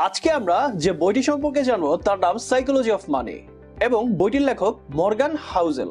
আজকে আমরা যে বইটি সম্পর্কে জানবো তার নাম সাইকোলজি অফ মানি এবং বইটির লেখক মর্গান হাউজেল।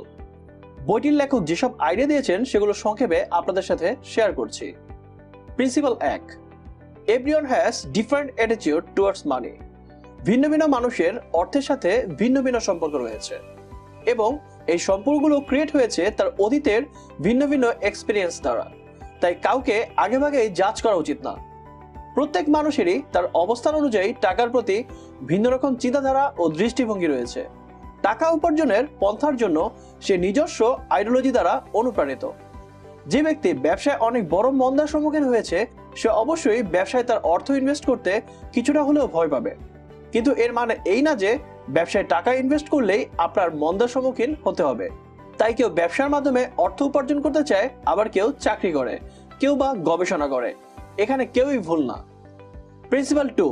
বইটির লেখক যেসব আইডিয়া দিয়েছেন সেগুলো সংক্ষেপে আপনাদের সাথে শেয়ার করছি। Principle 1, everyone has different attitude towards money. ভিন্ন ভিন্ন মানুষের অর্থের সাথে ভিন্ন ভিন্ন সম্পর্ক রয়েছে এবং এই সম্পর্কগুলো ক্রিয়েট হয়েছে তার অতীতের ভিন্ন ভিন্ন এক্সপিরিয়েন্স দ্বারা। তাই কাউকে আগেভাগেই জাজ করা উচিত না। প্রত্যেক মানুষেরই তার অবস্থান অনুযায়ী টাকার প্রতি ভিন্ন রকম চিন্তাধারা ও দৃষ্টিভঙ্গি রয়েছে। টাকা উপার্জনের পন্থার জন্য সে নিজস্ব আইডিওলজি দ্বারা অনুপ্রাণিত। যে ব্যক্তি ব্যবসায় অনেক বড় মন্দার সম্মুখীন হয়েছে সে অবশ্যই ব্যবসায় তার অর্থ ইনভেস্ট করতে কিছুটা হলেও ভয় পাবে, কিন্তু এর মানে এই না যে ব্যবসায় টাকা ইনভেস্ট করলেই আপনার মন্দার সম্মুখীন হতে হবে। তাই কেউ ব্যবসার মাধ্যমে অর্থ উপার্জন করতে চায়, আবার কেউ চাকরি করে, কেউ বা গবেষণা করে। এখানে কেউই ভুল না। Principle 2,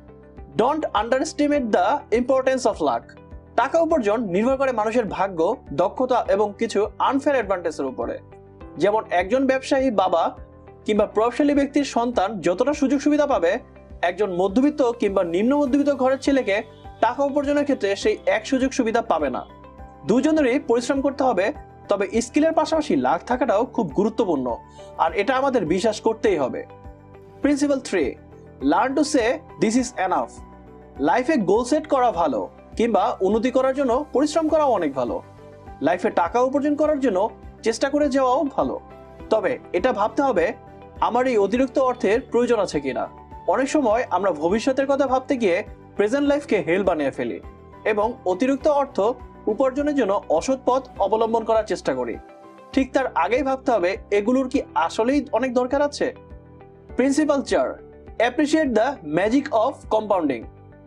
don't underestimate the importance of luck. টাকা উপার্জন নির্ভর করে মানুষের ভাগ্য, দক্ষতা এবং কিছু আনফেয়ার অ্যাডভান্টেজের উপরে। যেমন একজন ব্যবসায়ী বাবা কিংবা প্রভাবশালী ব্যক্তির সন্তান যতটা সুযোগ সুবিধা পাবে, একজন মধ্যবিত্ত কিংবা নিম্ন মধ্যবিত্ত ঘরের ছেলেকে টাকা উপার্জনের ক্ষেত্রে সেই এক সুযোগ সুবিধা পাবে না। দুজনেরই পরিশ্রম করতে হবে, তবে স্কিলের পাশাপাশি লাক থাকাটাও খুব গুরুত্বপূর্ণ, আর এটা আমাদের বিশ্বাস করতেই হবে। Principle 3, learn to say this is enough. লাইফে গোল সেট করা ভালো, কিংবা উন্নতি করার জন্য পরিশ্রম করাও অনেক ভালো। লাইফে টাকা উপার্জন করার জন্য চেষ্টা করে যাওয়াও ভালো, তবে এটা ভাবতে হবে আমার এই অতিরিক্ত অর্থের প্রয়োজন আছে কিনা। অনেক সময় আমরা ভবিষ্যতের কথা ভাবতে গিয়ে প্রেজেন্ট লাইফকে হেল বানিয়ে ফেলি এবং অতিরিক্ত অর্থ উপার্জনের জন্য অসৎ পথ অবলম্বন করার চেষ্টা করি। ঠিক তার আগেই ভাবতে হবে এগুলোর কি আসলেই অনেক দরকার আছে। Principle 4, appreciate the magic of compounding.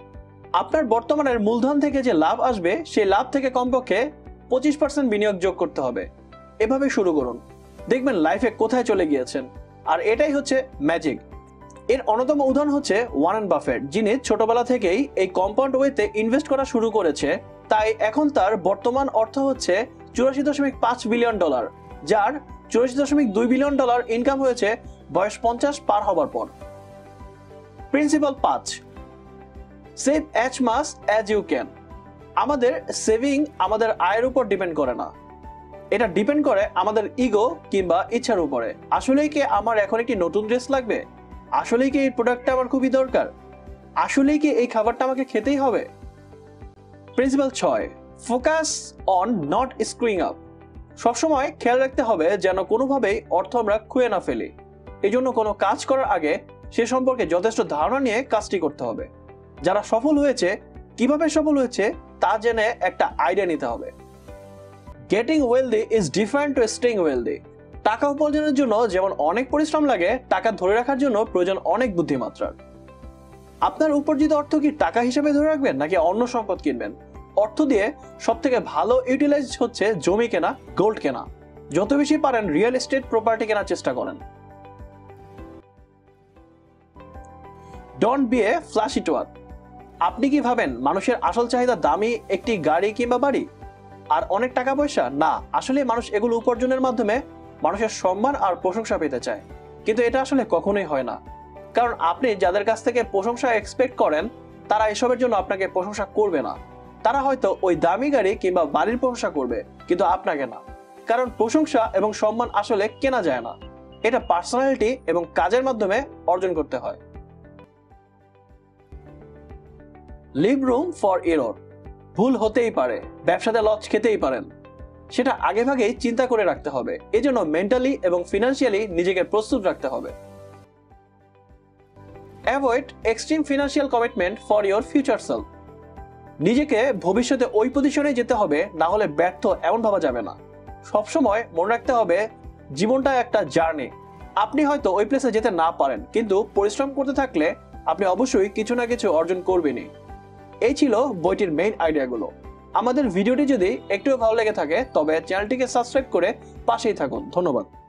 আপনার বর্তমানের মূলধন থেকে যে লাভ আসবে সেই লাভ থেকে কমপক্ষে 25% বিনিয়োগ যোগ করতে হবে। এভাবে শুরু করুন, দেখবেন লাইফে কোথায় চলে গিয়েছেন। আর এটাই হচ্ছে ম্যাজিক। এর অন্যতম উদাহরণ হচ্ছে ওয়ারেন বাফেট, যিনি ছোটবেলা থেকেই এই কম্পাউন্ড ওয়েতে ইনভেস্ট করা শুরু করেছে। তাই এখন তার বর্তমান অর্থ হচ্ছে $84.5 বিলিয়ন, যার $84.2 বিলিয়ন ইনকাম হয়েছে বয়স 50 পার হবার পর। Principle 5, save as much as you can. আমাদের সেভিং আমাদের আয়ের উপর ডিপেন্ড করে না, এটা ডিপেন্ড করে আমাদের ইগো কিংবা ইচ্ছার উপরে। আসলেই কি আমার এখন একটি নতুন ড্রেস লাগবে? আসলেই কি এই প্রোডাক্টটা আমার খুবই দরকার? আসলেই কি এই খাবারটা আমাকে খেতেই হবে? Principle 6, focus on not screwing up. সবসময় খেয়াল রাখতে হবে যেন কোনোভাবেই অর্থ আমরা খুঁয়ে না ফেলি। এই জন্য কোনো কাজ করার আগে সে সম্পর্কে যথেষ্ট ধারণা নিয়ে কাজটি করতে হবে। যারা সফল হয়েছে, কিভাবে সফল হয়েছে তা জেনে একটা আইডিয়া নিতে হবে। Getting wealthy is different to staying wealthy. টাকা উপার্জনের জন্য যেমন অনেক পরিশ্রম লাগে, টাকা ধরে রাখার জন্য প্রয়োজন অনেক বুদ্ধিমাত্রার। আপনার উপার্জিত অর্থ কি টাকা হিসেবে ধরে রাখবেন নাকি অন্য সম্পদ কিনবেন? অর্থ দিয়ে সব থেকে ভালো ইউটিলাইজ হচ্ছে জমি কেনা, গোল্ড কেনা। যত বেশি পারেন রিয়েল এস্টেট প্রপার্টি কেনার চেষ্টা করেন। Don't be a flashy tourer. আপনি কি ভাবেন মানুষের আসল চাহিদা দামি একটি গাড়ি কিংবা বাড়ি আর অনেক টাকা পয়সা? না, আসলে মানুষ এগুলো উপার্জনের মাধ্যমে মানুষের সম্মান আর প্রশংসা পেতে চায়, কিন্তু এটা আসলে কখনোই হয় না। কারণ আপনি যাদের কাছ থেকে প্রশংসা এক্সপেক্ট করেন তারা এসবের জন্য আপনাকে প্রশংসা করবে না। তারা হয়তো ওই দামি গাড়ি কিংবা বাড়ির প্রশংসা করবে, কিন্তু আপনাকে না। কারণ প্রশংসা এবং সম্মান আসলে কেনা যায় না, এটা পার্সোনালিটি এবং কাজের মাধ্যমে অর্জন করতে হয়। Leave room for error. ভুল হতেই পারে, ব্যবসাতে লস খেতেই পারেন, সেটা আগেভাগেই চিন্তা করে রাখতে হবে। এজন্য মেন্টালি এবং ফিনান্সিয়ালি নিজেকে প্রস্তুত রাখতে হবে। Avoid extreme financial commitment for your future self. নিজেকে ভবিষ্যতে ওই পজিশনে যেতে হবে, না হলে ব্যর্থ এমন ভাবা যাবে না। সবসময় মনে রাখতে হবে জীবনটা একটা জার্নি। আপনি হয়তো ওই প্লেসে যেতে না পারেন, কিন্তু পরিশ্রম করতে থাকলে আপনি অবশ্যই কিছু না কিছু অর্জন করবেনই। এই ছিল বইটির মেইন আইডিয়াগুলো। আমাদের ভিডিওটি যদি একটু ভালো লেগে থাকে তবে চ্যানেলটিকে সাবস্ক্রাইব করে পাশেই থাকুন। ধন্যবাদ।